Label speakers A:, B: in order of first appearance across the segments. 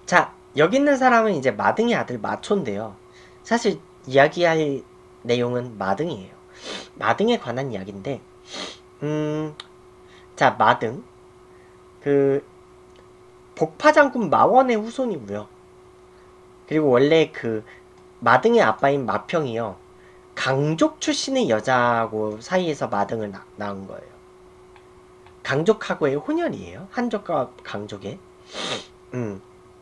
A: 자, 여기 있는 사람은 이제 마등의 아들 마초인데요. 사실 이야기할 내용은 마등이에요. 마등에 관한 이야기인데, 자, 마등. 그, 복파장군 마원의 후손이고요. 그리고 원래 그, 마등의 아빠인 마평이요. 강족 출신의 여자하고 사이에서 마등을 낳은 거예요. 강족하고의 혼혈이에요. 한족과 강족의. 음.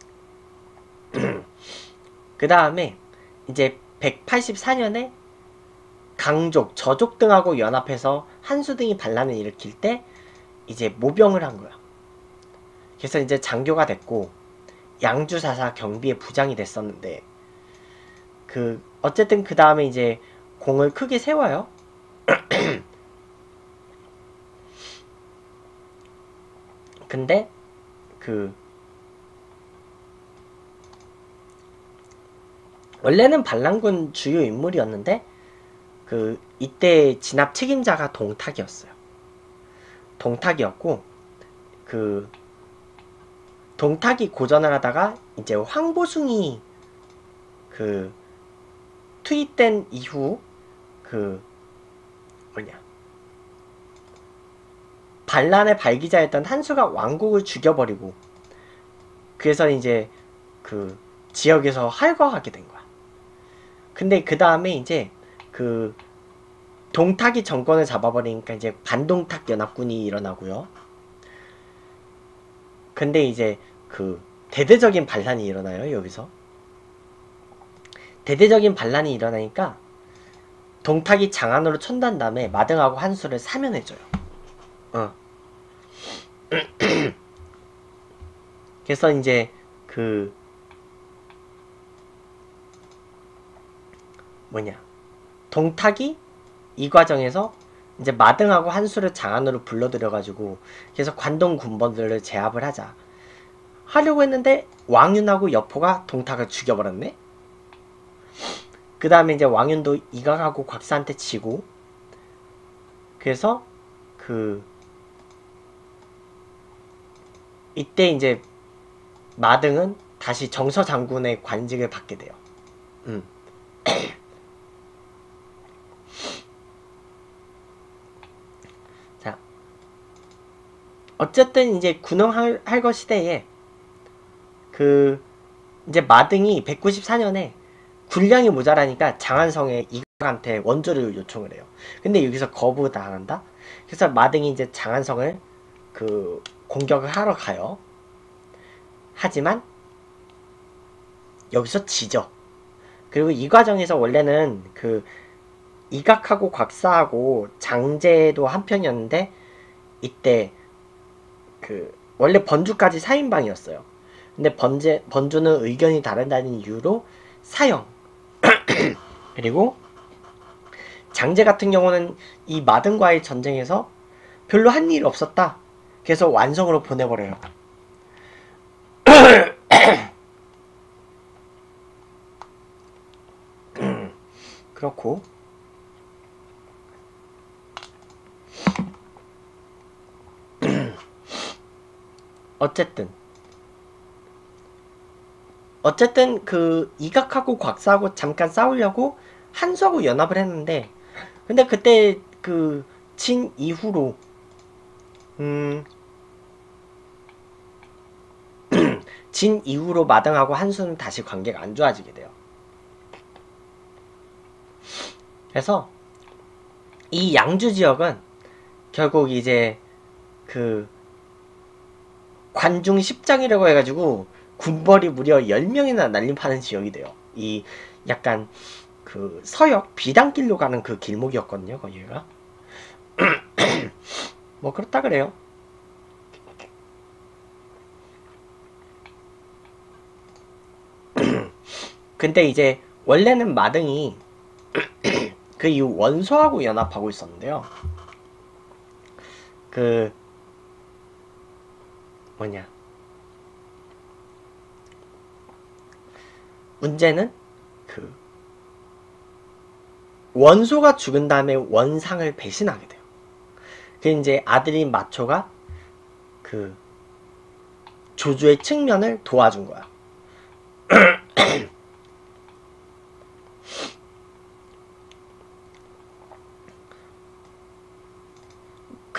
A: 그 다음에 이제 184년에 강족, 저족 등하고 연합해서 한수 등이 반란을 일으킬 때 이제 모병을 한 거야. 그래서 이제 장교가 됐고 양주사사 경비의 부장이 됐었는데 어쨌든 그 다음에 이제 공을 크게 세워요. 근데 원래는 반란군 주요 인물이었는데 이때 진압 책임자가 동탁이었어요. 동탁이었고 동탁이 고전을 하다가 이제 황보숭이 투입된 이후 반란의 발기자였던 한수가 왕국을 죽여버리고 그래서 이제 지역에서 활거하게 된 거야. 근데 그 다음에 이제 동탁이 정권을 잡아버리니까 이제 반동탁 연합군이 일어나고요. 근데 이제 대대적인 반란이 일어나요. 여기서 대대적인 반란이 일어나니까 동탁이 장안으로 천단 다음에 마등하고 한수를 사면해줘요. 그래서 이제 동탁이 이 과정에서 이제 마등하고 한수를 장안으로 불러들여가지고 그래서 관동 군번들을 제압을 하려고 했는데 왕윤하고 여포가 동탁을 죽여버렸네. 그 다음에 이제 왕윤도 이각하고 곽사한테 치고 그래서 이때 이제 마등은 다시 정서 장군의 관직을 받게 돼요. 자, 어쨌든 이제 군흥할거 시대에 이제 마등이 194년에 군량이 모자라니까 장안성에 이각한테 원조를 요청을 해요. 근데 여기서 거부당한다. 그래서 마등이 이제 장안성을 공격을 하러 가요. 하지만 여기서 지죠. 그리고 이 과정에서 원래는 이각하고 곽사하고 장제도 한편이었는데 이때 원래 번주까지 4인방이었어요. 근데 번주는 의견이 다른다는 이유로 사형. 그리고 장제 같은 경우는 이 마등과의 전쟁에서 별로 한 일 없었다. 그래서 완성으로 보내버려요. 그렇고 어쨌든 이각하고 곽사하고 잠깐 싸우려고 한수하고 연합을 했는데 근데 그때 진 이후로 진 이후로 마등하고 한수는 다시 관계가 안 좋아지게 돼요. 그래서 이 양주 지역은 결국 이제 관중 10장이라고 해가지고 군벌이 무려 10명이나 날림파는 지역이 돼요. 이 약간 서역 비단길로 가는 길목이었거든요. 거기가 뭐 그렇다 그래요. 근데 이제 원래는 마등이 그 이후 원소하고 연합하고 있었는데요. 문제는 원소가 죽은 다음에 원상을 배신하게 돼요. 이제 아들인 마초가 조주의 측면을 도와준 거야.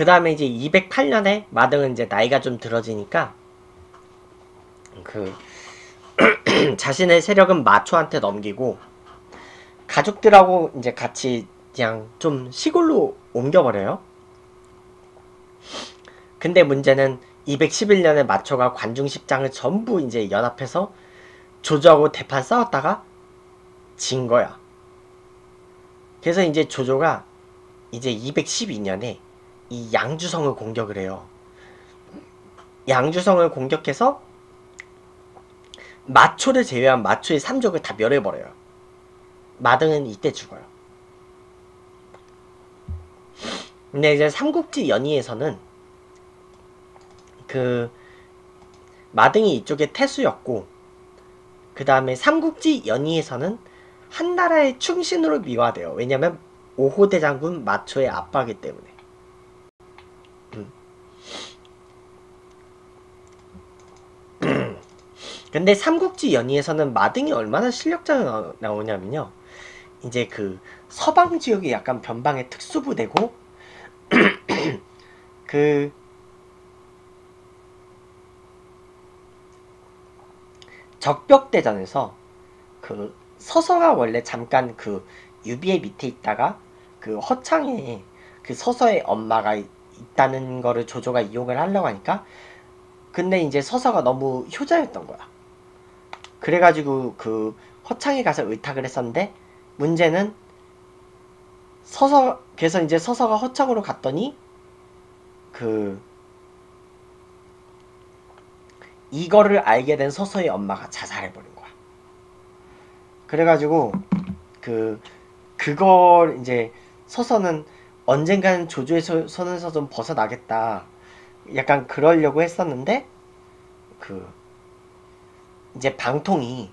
A: 그 다음에 이제 208년에 마등은 이제 나이가 좀 들어지니까 그 자신의 세력은 마초한테 넘기고 가족들하고 이제 같이 그냥 좀 시골로 옮겨버려요. 근데 문제는 211년에 마초가 관중십장을 전부 이제 연합해서 조조하고 대판 싸웠다가 진 거야. 그래서 이제 조조가 이제 212년에 이 양주성을 공격을 해요. 양주성을 공격해서 마초를 제외한 마초의 3족을 다 멸해버려요. 마등은 이때 죽어요. 근데 이제 삼국지 연의에서는 그 마등이 이쪽에 태수였고, 그 다음에 삼국지 연의에서는 한나라의 충신으로 미화돼요. 왜냐면 5호 대장군 마초의 아빠이기 때문에. 근데 삼국지 연의에서는 마등이 얼마나 실력자가 나오냐면요, 이제 그 서방 지역이 약간 변방의 특수부대고 그 적벽대전에서 그 서서가 원래 잠깐 그 유비의 밑에 있다가 그 허창에 그 서서의 엄마가 있다는 거를 조조가 이용을 하려고 하니까, 근데 이제 서서가 너무 효자였던 거야. 그래가지고 그 허창에 가서 의탁을 했었는데, 문제는 그래서 이제 서서가 허창으로 갔더니 그 이거를 알게 된 서서의 엄마가 자살해버린 거야. 그래가지고 그걸 이제 서서는 언젠가는 조조의 손에서 좀 벗어나겠다, 약간 그러려고 했었는데, 그 이제 방통이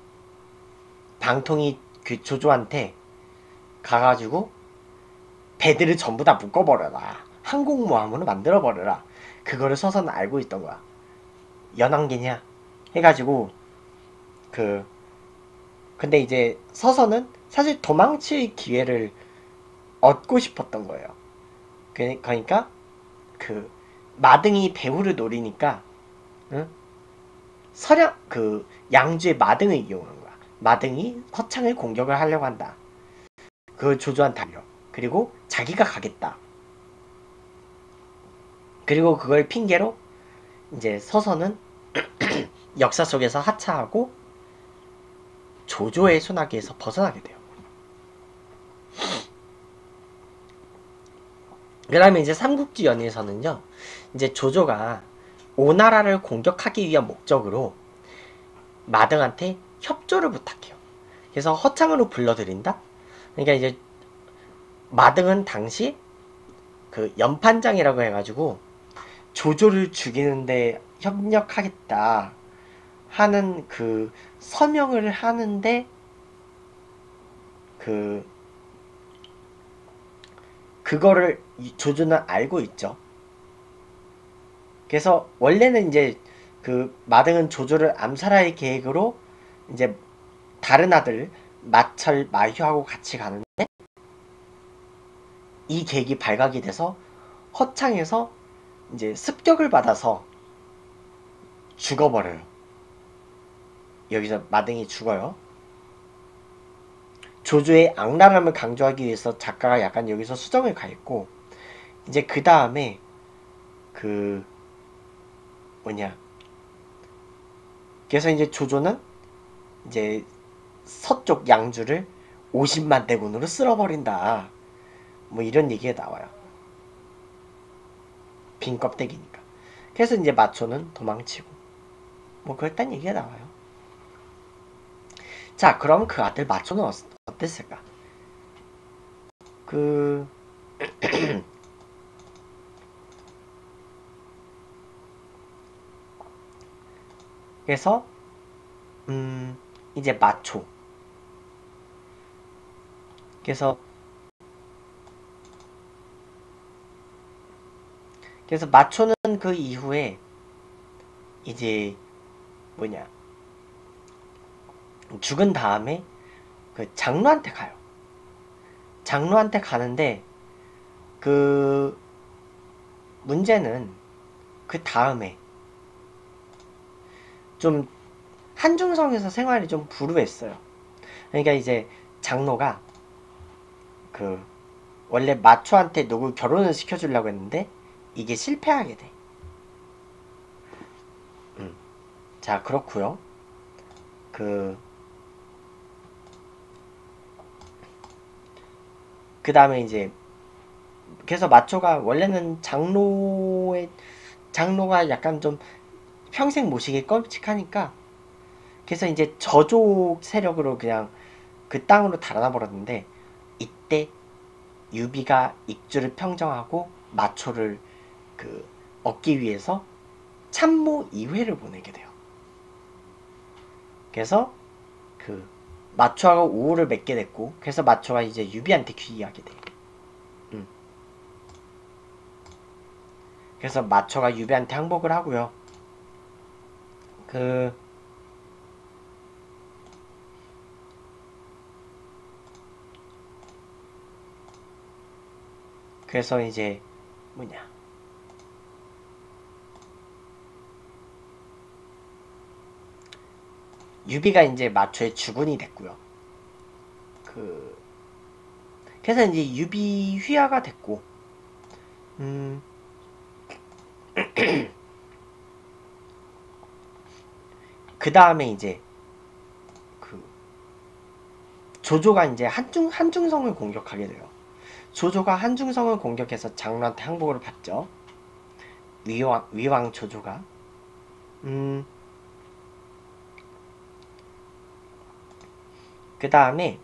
A: 그 조조한테 가가지고 배들을 전부 다 묶어버려라, 항공모함으로 만들어버려라, 그거를 서서는 알고 있던 거야. 연한계냐 해가지고 근데 이제 서서는 사실 도망칠 기회를 얻고 싶었던 거예요. 그러니까 그 마등이 배후를 노리니까, 응? 양주의 마등을 이용한 거야. 마등이 허창을 공격을 하려고 한다. 그걸 조조한테 알려. 그리고 자기가 가겠다. 그리고 그걸 핑계로 이제 서서는 역사 속에서 하차하고 조조의 소나기에서 벗어나게 돼요. 그 다음에 이제 삼국지 연의에서는요, 이제 조조가 오나라를 공격하기 위한 목적으로 마등한테 협조를 부탁해요. 그래서 허창으로 불러들인다? 그러니까 이제 마등은 당시 그 연판장이라고 해가지고 조조를 죽이는데 협력하겠다 하는 그 서명을 하는데, 그거를 조조는 알고 있죠. 그래서 원래는 이제 그 마등은 조조를 암살할 계획으로 이제 다른 아들 마철, 마휴하고 같이 가는데, 이 계획이 발각이 돼서 허창에서 이제 습격을 받아서 죽어버려요. 여기서 마등이 죽어요. 조조의 악랄함을 강조하기 위해서 작가가 약간 여기서 수정을 가했고, 이제 그 다음에 그래서 이제 조조는 이제 서쪽 양주를 50만 대군으로 쓸어버린다, 뭐 이런 얘기가 나와요. 빈 껍데기니까. 그래서 이제 마초는 도망치고 뭐 그랬단 얘기가 나와요. 자, 그럼 그 아들 마초는 어땠을까? 그래서 이제 마초, 그래서 마초는 그 이후에 이제 죽은 다음에 그 장로한테 가요. 장로한테 가는데 문제는 그 다음에 좀 한중성에서 생활이 좀 불우했어요. 그러니까 이제 장로가 그 원래 마초한테 누구 결혼을 시켜주려고 했는데 이게 실패하게 돼. 자, 그렇고요. 그 다음에 이제 그래서 마초가 원래는 장로가 약간 좀 평생 모시기 끔찍하니까 그래서 이제 저족 세력으로 그냥 그 땅으로 달아나 버렸는데 이때 유비가 익주를 평정하고 마초를 그 얻기 위해서 참모 2회를 보내게 돼요. 그래서 그 마초하고 우호를 맺게 됐고 그래서 마초가 이제 유비한테 귀의하게 돼요. 그래서 마초가 유비한테 항복을 하고요. 그래서 이제 뭐냐 유비가 이제 마초의 주군이 됐고요. 그래서 이제 유비 휘하가 됐고 그 다음에 이제 조조가 이제 한중성을 공격하게 돼요. 조조가 한중성을 공격해서 장로한테 항복을 받죠. 위왕 조조가. 그 다음에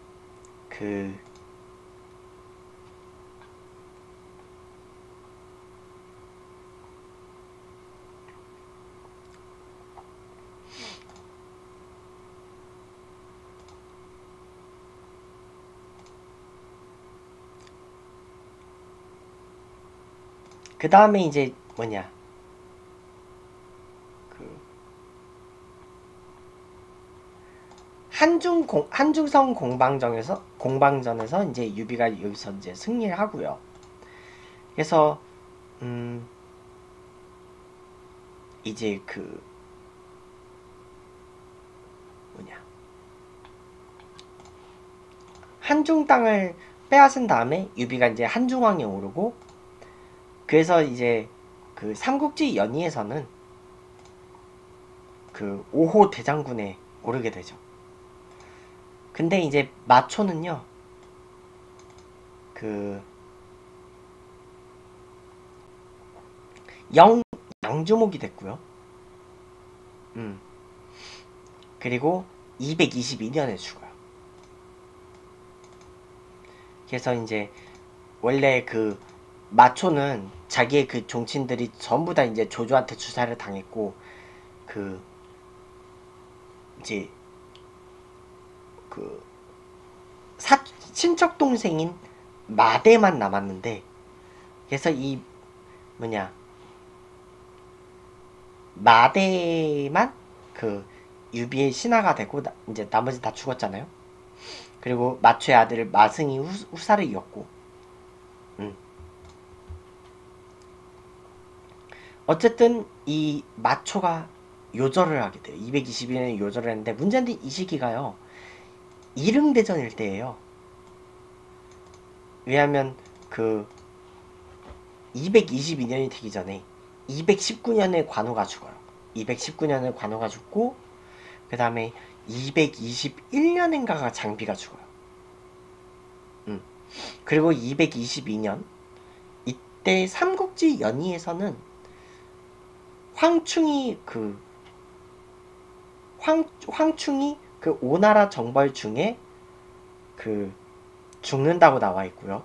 A: 그 다음에 이제 뭐냐 한중성 공방전에서 이제 유비가 여기서 이제 승리를 하고요. 그래서 이제 한중 땅을 빼앗은 다음에 유비가 이제 한중왕에 오르고 그래서 이제 삼국지 연의에서는 5호 대장군에 오르게 되죠. 근데 이제 마초는요 양주목이 됐고요. 그리고 222년에 죽어요. 그래서 이제 원래 마초는 자기의 종친들이 전부 다 이제 조조한테 주사를 당했고 이제 친척 동생인 마대만 남았는데 그래서 마대만 유비의 신하가 되고 이제 나머지 다 죽었잖아요. 그리고 마초의 아들 마승이 후사를 이었고 어쨌든 이 마초가 요절을 하게 돼요. 222년에 요절을 했는데 문제는 이 시기가요. 이릉대전 일때예요. 왜냐면 222년이 되기 전에 219년에 관우가 죽어요. 219년에 관우가 죽고 그 다음에 221년인가가 장비가 죽어요. 그리고 222년 이때 삼국지 연의에서는 황충이 오나라 정벌 중에 죽는다고 나와 있고요.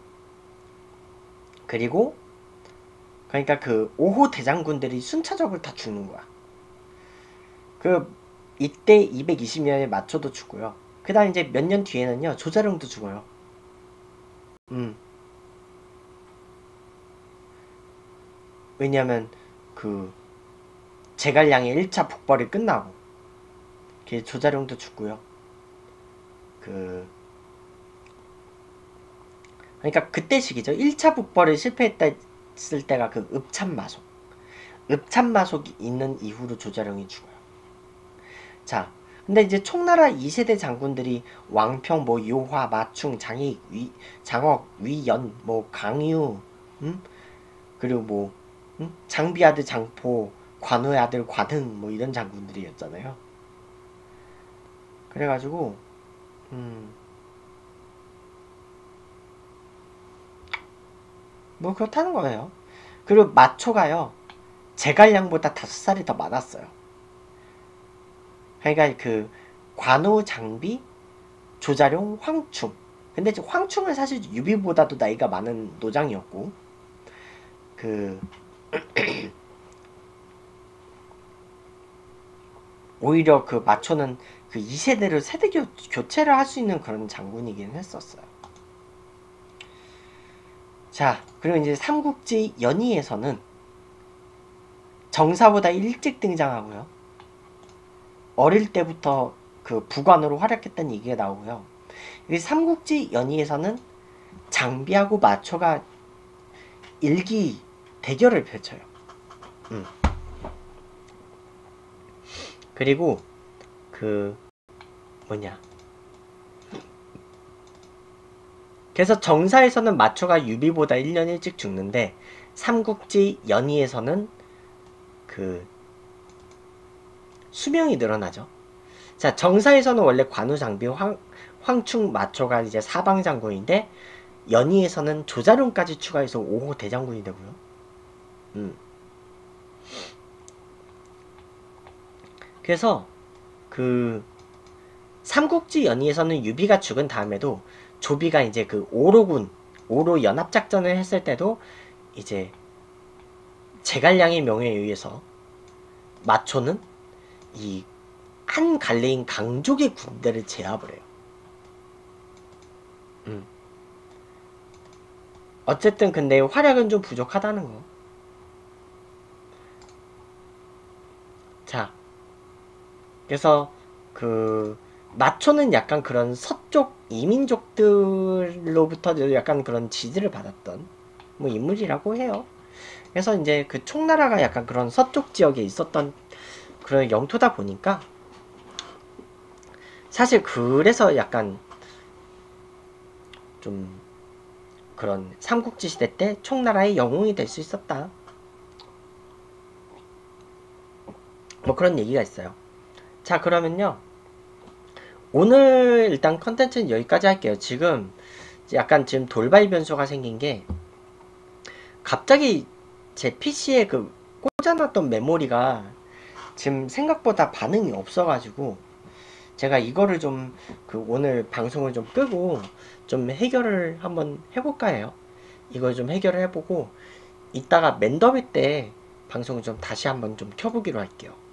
A: 그리고 그러니까 5호 대장군들이 순차적으로 다 죽는 거야. 이때 220년에 마초도 죽고요. 그 다음 이제 몇 년 뒤에는요 조자룡도 죽어요. 왜냐면 제갈량의 1차 북벌이 끝나고 조자룡도 죽고요. 그러니까 그때 시기죠. 1차 북벌을 실패했다 죽었을 때가 그 읍참마속. 읍참마속이 있는 이후로 조자룡이 죽어요. 자, 근데 이제 총나라 2세대 장군들이 왕평, 뭐 요화, 마충, 장익, 장억, 위연, 뭐 강유, 그리고 뭐 장비 아들 장포, 관우의 아들 관흥, 뭐 이런 장군들이었잖아요. 그래가지고 뭐 그렇다는 거예요. 그리고 마초가요, 제갈량보다 5살이 더 많았어요. 그러니까 그 관우, 장비, 조자룡, 황충. 근데 황충은 사실 유비보다도 나이가 많은 노장이었고, 그 오히려 그 마초는 그 2세대를 세대 교체를 할 수 있는 그런 장군이긴 했었어요. 자, 그리고 이제 삼국지 연의에서는 정사보다 일찍 등장하고요. 어릴 때부터 그 부관으로 활약했다는 얘기가 나오고요. 이 삼국지 연의에서는 장비하고 마초가 일기 대결을 펼쳐요. 그리고 그 뭐냐, 그래서 정사에서는 마초가 유비보다 1년 일찍 죽는데 삼국지 연의에서는 그 수명이 늘어나죠. 자, 정사에서는 원래 관우, 장비, 황충, 마초가 이제 사방장군인데 연의에서는 조자룡까지 추가해서 5호 대장군이 되고요. 그래서 그 삼국지 연의에서는 유비가 죽은 다음에도 조비가 이제 그 오로군, 오로 연합작전을 했을 때도 이제 제갈량의 명에 의해서 마초는 이 한 갈래인 강족의 군대를 제압을 해요. 어쨌든 근데 활약은 좀 부족하다는 거. 자, 그래서 그 마초는 약간 그런 서쪽 이민족들로부터 약간 그런 지지를 받았던 뭐 인물이라고 해요. 그래서 이제 그 총나라가 약간 그런 서쪽 지역에 있었던 그런 영토다 보니까 사실 그래서 약간 좀 그런 삼국지 시대 때 총나라의 영웅이 될 수 있었다, 뭐 그런 얘기가 있어요. 자, 그러면요, 오늘 일단 컨텐츠는 여기까지 할게요. 지금 약간 지금 돌발 변수가 생긴 게, 갑자기 제 PC에 그 꽂아놨던 메모리가 지금 생각보다 반응이 없어가지고 제가 이거를 좀 그 오늘 방송을 좀 끄고 좀 해결을 한번 해볼까 해요. 이걸 좀 해결을 해보고 이따가 맨더비 때 방송을 좀 다시 한번 좀 켜보기로 할게요.